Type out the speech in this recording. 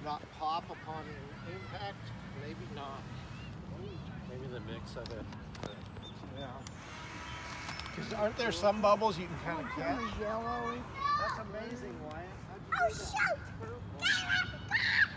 not pop upon impact? Maybe not. Maybe the mix of it. Yeah. Because aren't there some bubbles you can kind of catch? Yellow. That's amazing, Wyatt. Oh, shoot!